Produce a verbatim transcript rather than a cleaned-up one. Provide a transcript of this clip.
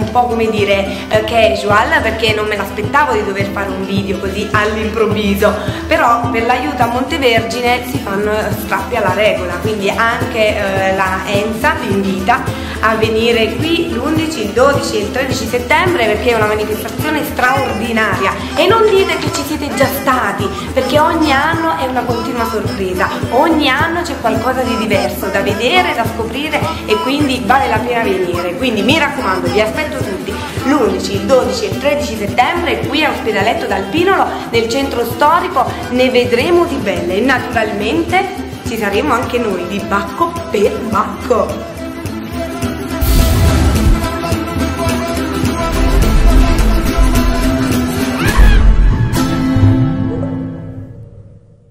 un po' come dire eh, casual, perché non me l'aspettavo di dover fare un video così all'improvviso, però per l'aiuto a Montevergine si fanno strappi alla regola, quindi anche eh, la ENSA vi invita a venire qui l'undici, il dodici e il tredici settembre, perché è una manifestazione straordinaria. E non dite che ci siete già stati, perché ogni anno è una continua sorpresa, ogni anno c'è qualcosa di diverso da vedere, da scoprire, e quindi vale la pena venire. Quindi mi raccomando, vi aspetto tutti l'undici, il dodici e il tredici settembre qui a Ospedaletto dal Pinolo, nel centro storico. Ne vedremo di belle e naturalmente ci saremo anche noi di Bacco per Bacco.